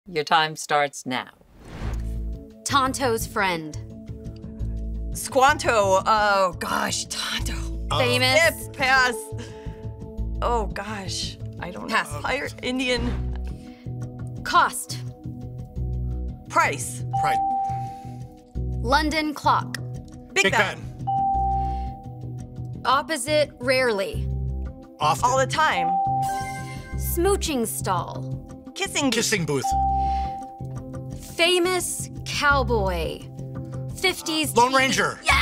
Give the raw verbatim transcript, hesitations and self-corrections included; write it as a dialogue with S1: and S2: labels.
S1: Your time starts now.
S2: Tonto's friend.
S3: Squanto. Oh, gosh. Tonto.
S4: Uh,
S2: Famous.
S3: Yep, pass. Oh, gosh. I don't know.
S2: Pass.
S3: Pirate Indian.
S2: Cost.
S3: Price.
S4: Right.
S2: London clock.
S3: Big,
S4: Big
S3: Ben.
S4: Ben.
S2: Opposite rarely.
S4: Often.
S3: All the time.
S2: Smooching stall.
S3: Kissing.
S4: Kissing booth.
S2: Famous cowboy. fifties
S4: Lone
S2: T V.
S4: Ranger.
S2: Yes!